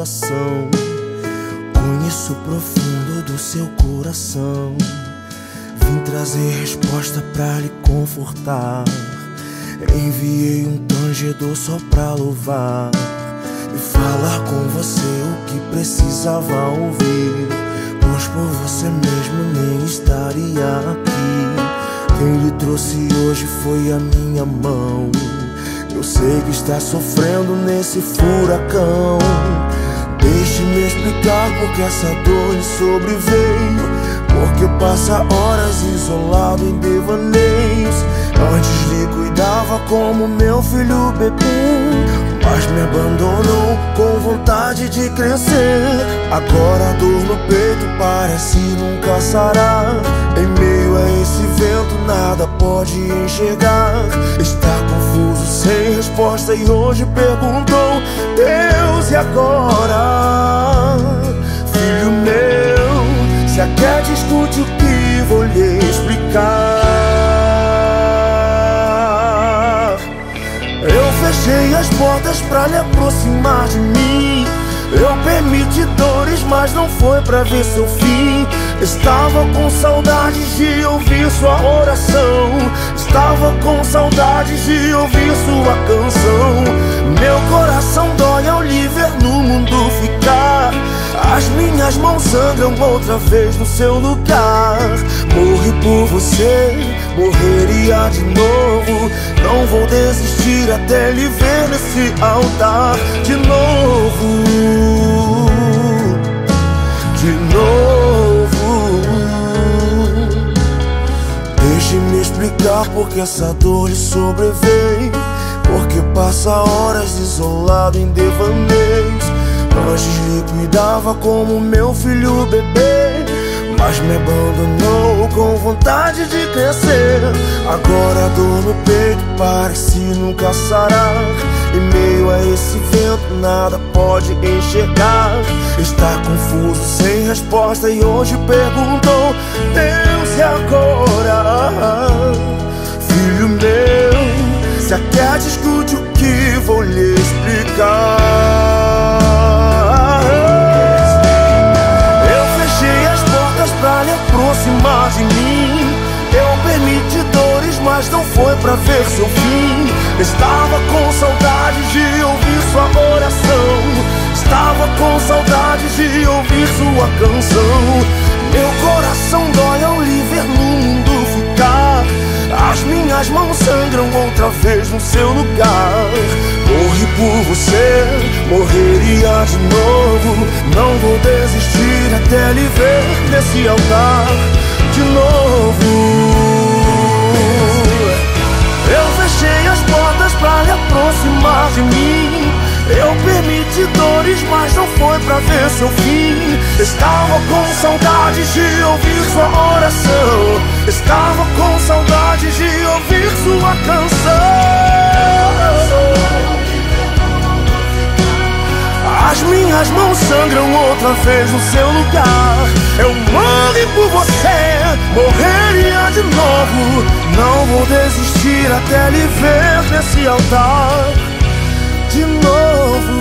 oração. Conheço o profundo do seu coração. Vim trazer resposta pra lhe confortar. Enviei um tangedor só pra louvar e falar com você o que precisava ouvir, pois por você mesmo nem estaria aqui. Quem lhe trouxe hoje foi a minha mão. Eu sei que está sofrendo nesse furacão. Deixe-me explicar porque essa dor lhe sobreveio, porque passa horas isolado em devaneios. Antes lhe cuidava como meu filho bebê, mas me abandonou com vontade de crescer. Agora a dor no peito parece nunca sarar. Em meio a esse vento nada pode enxergar. Está confuso, sem resposta e hoje perguntou: Deus, e agora? Filho meu, se quer escute o que vou lhe explicar. Eu fechei as portas pra lhe aproximar de mim. Eu permiti dores, mas não foi pra ver seu fim. Estava com saudade de ouvir sua oração. Estava com saudade de ouvir sua canção. Meu coração dói ao lhe ver no mundo ficar. As minhas mãos sangram outra vez no seu lugar. Morri por você, morreria de novo. Não vou desistir até lhe ver nesse altar de novo. De novo. Deixe-me explicar porque essa dor lhe sobreveio, porque passa horas isolado em devaneios. Antes lhe cuidava como meu filho bebê, mas me abandonou com vontade de crescer. Agora a dor no peito parece nunca sarar. Em meio a esse vento nada pode enxergar. Está confuso, sem resposta e hoje perguntou: Deus, e agora? Filho meu, se quer escute o que vou lhe explicar. Pra lhe aproximar de mim, eu permiti dores, mas não foi pra ver seu fim. Estava com saudade de ouvir sua oração. Estava com saudade de ouvir sua canção. Meu coração dói ao lhe ver no mundo ficar. As minhas mãos sangram outra vez no seu lugar. Morri por você, morreria de novo. Não vou desistir até lhe ver nesse altar de novo. Eu fechei as portas pra lhe aproximar de mim. Eu permiti dores, mas não foi pra ver seu fim. Estava com saudade de ouvir sua oração. Estava com saudade de ouvir sua canção. As minhas mãos sangram outra vez no seu lugar. Eu morri por você, morreria de novo. Não vou desistir até lhe ver nesse altar de novo.